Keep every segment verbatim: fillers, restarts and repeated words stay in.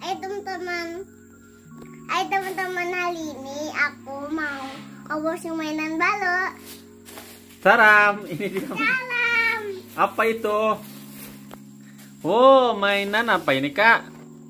Hai teman-teman. Hai teman-teman, hari ini aku mau unboxing mainan baru. Salam, ini dia. Salam. Apa itu? Oh, mainan apa ini, Kak?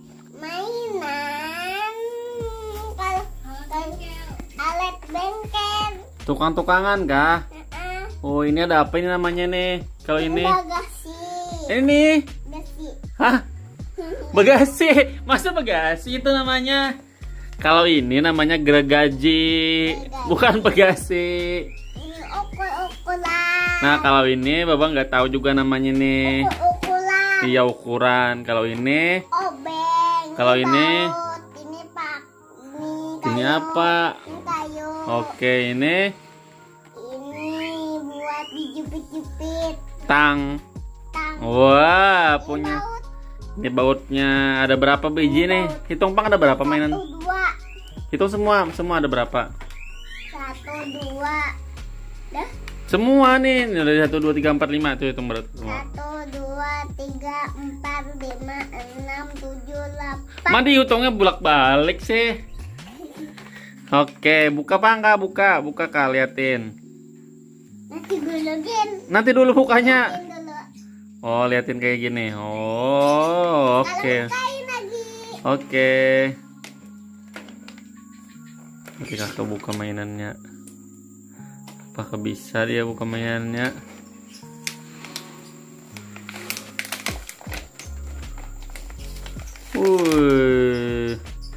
Mainan kalau alat bengkel. Tukang-tukangan kah? Uh-uh. Oh, ini ada apa ini namanya nih? Kalau ini? Bagasi. Ini nih. Bagasi. Hah? Bagasi. Masa bagasi itu namanya? Kalau ini namanya gergaji, bukan bagasi. Ini ukur-ukuran. Nah, kalau ini Bapak nggak tahu juga namanya nih. Ukur-ukuran. Iya, ukuran. Kalau ini? Obeng. Kalau ini? Baut. Ini pak. Ini kayu. Ini apa? Ini kayu. Oke, ini Ini buat dijepit-jepit. tang. Tang. Wah, Ini punya. baut. Ini bautnya ada berapa biji nih? Hitung Pang, ada berapa mainan? Satu, dua. Hitung semua, semua ada berapa? Satu, dua. Dah. Semua nih, ini ada satu, dua, tiga, empat, lima. Tuh hitung berapa semua. Satu, dua, tiga, empat, lima, enam, tujuh, delapan. Mana dihitungnya bolak-balik sih? Oke, buka Pang, Kak, buka, buka Kak, liatin. Nanti gue login. Nanti dulu bukanya. Login dulu. Oh, liatin kayak gini. Oh, oke. Kalau bukain lagi. Oke. Nanti Kakak buka mainannya. Apakah bisa dia buka mainannya? Wuih.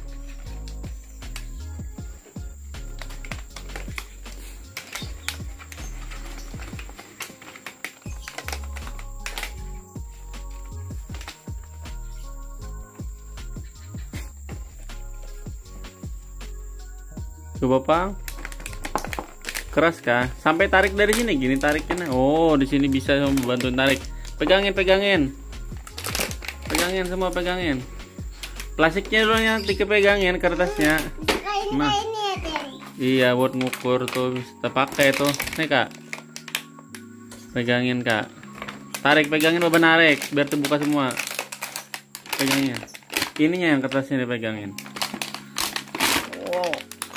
Coba Pang. Keras kah? Sampai tarik dari sini, gini tariknya. Oh, di sini bisa bantuin tarik. Pegangin, pegangin. Pegangin semua, pegangin. Plastiknya dulu yang dikepegangin, kertasnya. Kayak ini, Nah. kayak ini ya, Ten. Iya, buat ngukur tuh bisa pakai tuh. Nih, Kak. Pegangin, Kak. Tarik, pegangin, Bapak narik biar terbuka semua. Pegangnya. Ininya yang kertasnya dipegangin. Oh.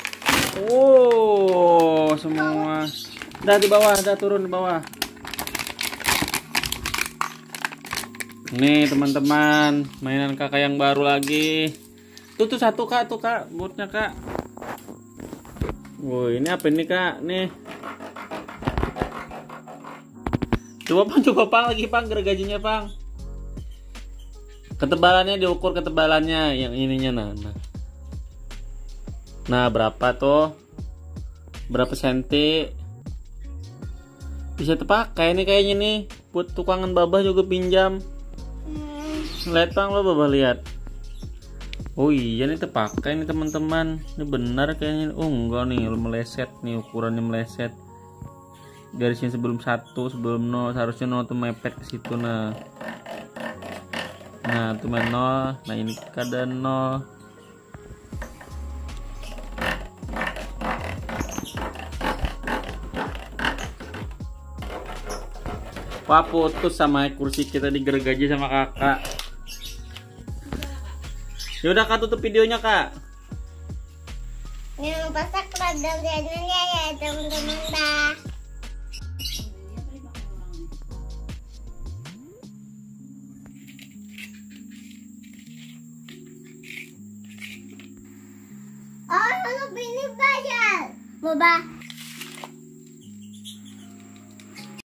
Oh, semua. Dah di bawah, dah turun di bawah. Nih teman-teman, mainan kakak yang baru lagi. Tuh tuh satu Kak, tuh Kak, bootnya Kak. Woi, ini apa ini Kak? Nih. Coba Pang, coba Pang lagi Pang, gergajinya Pang. Ketebalannya diukur, ketebalannya yang ininya nah. Nah, nah berapa tuh? Berapa senti? Bisa terpakai nih kayaknya nih. Buat tukangan babah juga pinjam. Hmm. Lihat Pang, lo Babah lihat. Oh iya nih terpakai nih teman-teman. Ini benar kayaknya. Oh enggak nih, meleset nih, ukurannya meleset. Garisnya sebelum satu, sebelum nol, seharusnya nol tuh mepet ke situ nah. Nah, tuh main nol. Nah, ini kada nol. Wah, putus sama kursi kita digergaji sama kakak. Yaudah Kak, tutup videonya Kak. Jangan lupa subscribe dan channelnya ya teman-teman dah. Oh, lu ini bayar. Boba.